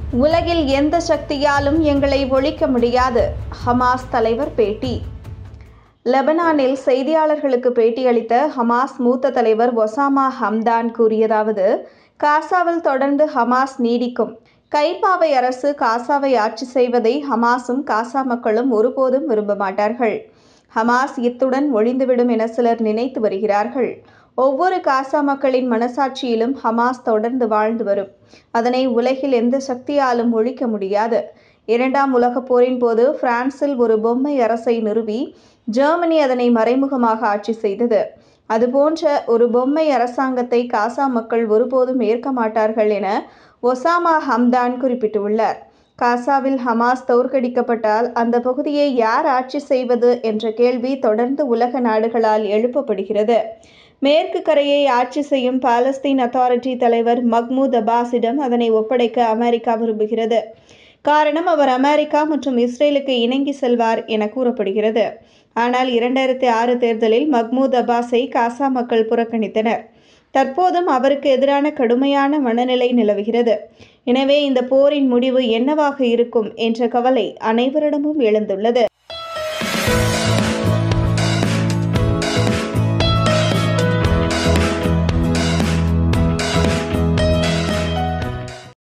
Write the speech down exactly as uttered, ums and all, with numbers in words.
உலகில் எந்த சக்தியாலும் எங்களை ஒழிக்க முடியாது. ஹமாஸ் தலைவர் பேட்டி. லெபனானில் செய்தியாளர்களுக்கு பேட்டியளித்த ஹமாஸ் மூத்த தலைவர் ஒசாமா ஹம்தான் கூறியதாவது: காசாவில் தொடர்ந்து ஹமாஸ் நீடிக்கும். கைப்பாவை அரசு காசாவை ஆட்சி செய்வதை ஹமாஸும் காசா மக்களும் ஒருபோதும் விரும்ப மாட்டார்கள். ஹமாஸ் இத்துடன் ஒழிந்துவிடும் என சிலர் நினைத்து வருகிறார்கள். ஒவ்வொரு காசா மக்களின் மனசாட்சியிலும் ஹமாஸ் தொடர்ந்து வாழ்ந்து வரும். அதனை உலகில் எந்த சக்தியாலும் ஒழிக்க முடியாது. இரண்டாம் உலகப் போரின் போது பிரான்சில் ஒரு பொம்மை அரசை நிறுவி ஜெர்மனி அதனை மறைமுகமாக ஆட்சி செய்தது. அதுபோன்ற ஒரு பொம்மை அரசாங்கத்தை காசா மக்கள் ஒருபோதும் ஏற்க மாட்டார்கள் என ஒசாமா ஹம்தான் குறிப்பிட்டுள்ளார். காசாவில் ஹமாஸ் தோற்கடிக்கப்பட்டால் அந்த பகுதியை யார் ஆட்சி செய்வது என்ற கேள்வி தொடர்ந்து உலக நாடுகளால் எழுப்பப்படுகிறது. மேற்கு கரையை ஆட்சி செய்யும் பாலஸ்தீன் அத்தாரிட்டி தலைவர் மஹ்மூத் அப்பாஸிடம் அதனை ஒப்படைக்க அமெரிக்கா விரும்புகிறது. காரணம், அவர் அமெரிக்கா மற்றும் இஸ்ரேலுக்கு இணங்கி செல்வார் என கூறப்படுகிறது. ஆனால் இரண்டாயிரத்தி ஆறு தேர்தலில் மஹ்மூத் அப்பாஸை காசா மக்கள் புறக்கணித்தனர். தற்போதும் அவருக்கு எதிரான கடுமையான மனநிலை நிலவுகிறது. எனவே இந்த போரின் முடிவு என்னவாக இருக்கும் என்ற கவலை அனைவரிடமும் எழுந்துள்ளது.